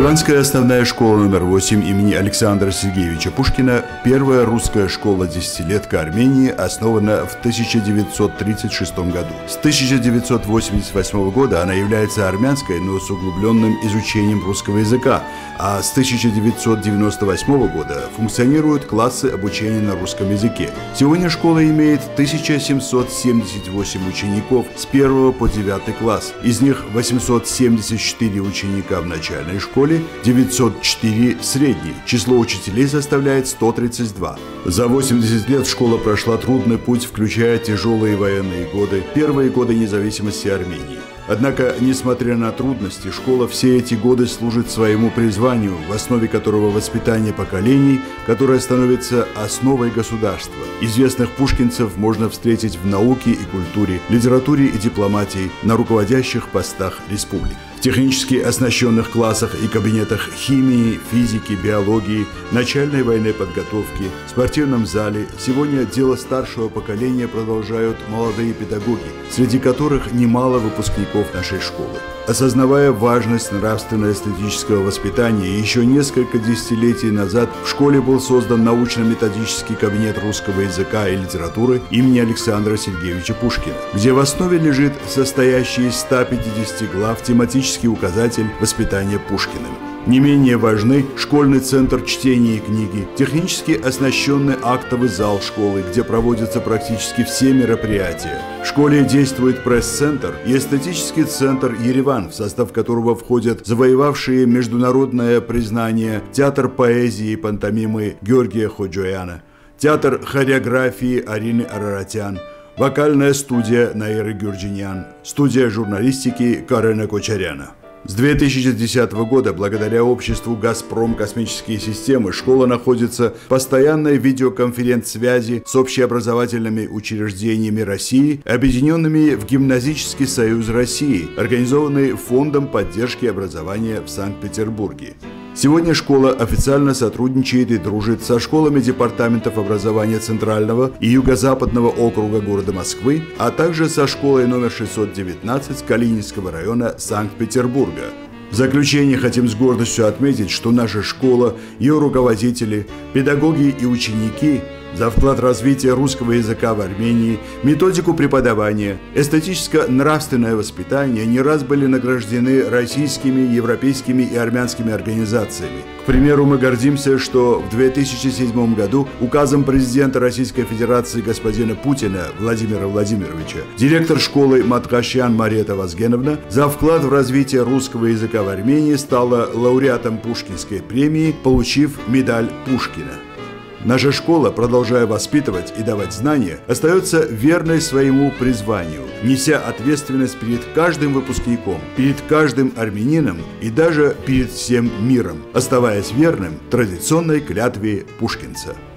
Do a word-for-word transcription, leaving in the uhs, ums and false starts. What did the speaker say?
Ереванская основная школа номер восемь имени Александра Сергеевича Пушкина, первая русская школа-десятилетка Армении, основана в тысяча девятьсот тридцать шестом году. С тысяча девятьсот восемьдесят восьмого года она является армянской, но с углубленным изучением русского языка, а с тысяча девятьсот девяносто восьмого года функционируют классы обучения на русском языке. Сегодня школа имеет тысячу семьсот семьдесят восемь учеников с первого по девятый класс, из них восемьсот семьдесят четыре ученика в начальной школе, девятьсот четыре в средней. Число учителей составляет сто тридцать два. За восемьдесят лет школа прошла трудный путь, включая тяжелые военные годы, первые годы независимости Армении. Однако, несмотря на трудности, школа все эти годы служит своему призванию, в основе которого воспитание поколений, которое становится основой государства. Известных пушкинцев можно встретить в науке и культуре, литературе и дипломатии, на руководящих постах республик. В технически оснащенных классах и кабинетах химии, физики, биологии, начальной военной подготовки, спортивном зале сегодня дело старшего поколения продолжают молодые педагоги, среди которых немало выпускников нашей школы. Осознавая важность нравственно-эстетического воспитания, еще несколько десятилетий назад в школе был создан научно-методический кабинет русского языка и литературы имени Александра Сергеевича Пушкина, где в основе лежит состоящий из ста пятидесяти глав тематический указатель воспитания Пушкиным. Не менее важны школьный центр чтения и книги, технически оснащенный актовый зал школы, где проводятся практически все мероприятия. В школе действует пресс-центр и эстетический центр «Ереван», в состав которого входят завоевавшие международное признание театр поэзии и пантомимы Георгия Ходжояна, театр хореографии Арины Араратян, вокальная студия Наиры Гюрджинян, студия журналистики Карена Кочаряна. С две тысячи десятого года, благодаря обществу «Газпром Космические системы», школа находится в постоянной видеоконференц-связи с общеобразовательными учреждениями России, объединенными в Гимназический союз России, организованный Фондом поддержки образования в Санкт-Петербурге. Сегодня школа официально сотрудничает и дружит со школами департаментов образования Центрального и Юго-Западного округа города Москвы, а также со школой номер шестьсот девятнадцать Калининского района Санкт-Петербурга. В заключение хотим с гордостью отметить, что наша школа, ее руководители, педагоги и ученики за вклад в развитие русского языка в Армении, методику преподавания, эстетическо-нравственное воспитание не раз были награждены российскими, европейскими и армянскими организациями. К примеру, мы гордимся, что в две тысячи седьмом году указом президента Российской Федерации господина Путина Владимира Владимировича директор школы Маткашян Марета Вазгеновна за вклад в развитие русского языка в Армении стала лауреатом Пушкинской премии, получив медаль Пушкина. Наша школа, продолжая воспитывать и давать знания, остается верной своему призванию, неся ответственность перед каждым выпускником, перед каждым армянином и даже перед всем миром, оставаясь верным традиционной клятве пушкинца.